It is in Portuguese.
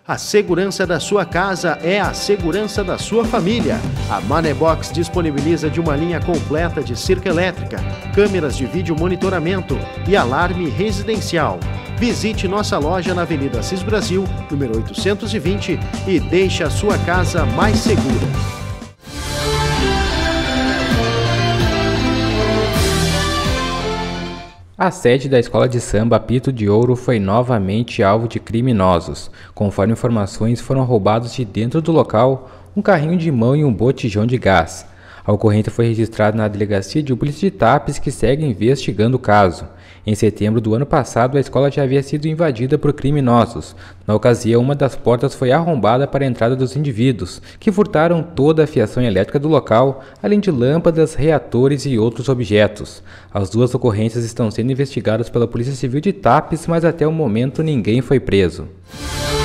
A segurança da sua casa é a segurança da sua família. A Manebox disponibiliza de uma linha completa de cerca elétrica, câmeras de vídeo monitoramento e alarme residencial. Visite nossa loja na Avenida Assis Brasil, número 820 e deixe a sua casa mais segura. A sede da escola de samba Apito de Ouro foi novamente alvo de criminosos. Conforme informações, foram roubados de dentro do local um carrinho de mão e um botijão de gás. A ocorrência foi registrada na Delegacia de Polícia de Tapes, que segue investigando o caso. Em setembro do ano passado, a escola já havia sido invadida por criminosos. Na ocasião, uma das portas foi arrombada para a entrada dos indivíduos, que furtaram toda a fiação elétrica do local, além de lâmpadas, reatores e outros objetos. As duas ocorrências estão sendo investigadas pela Polícia Civil de Tapes, mas até o momento ninguém foi preso.